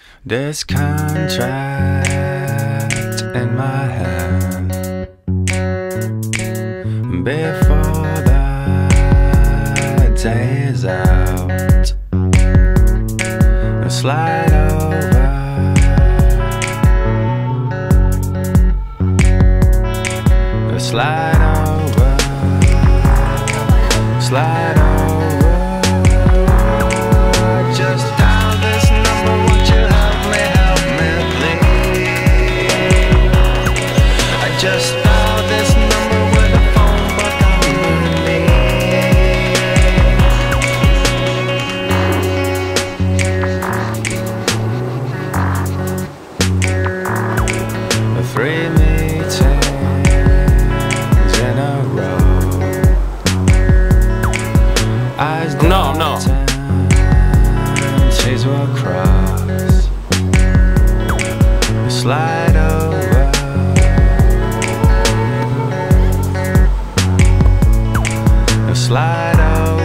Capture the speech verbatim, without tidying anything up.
This contract in my hand before the day is out. Slide over, slide over, slide over. Just dial this number, won't you help me, help me please? I just dialed this number with a phone book underneath. Three meetings in a row. Eyes No, no. T's will cross. Slide over, slide over.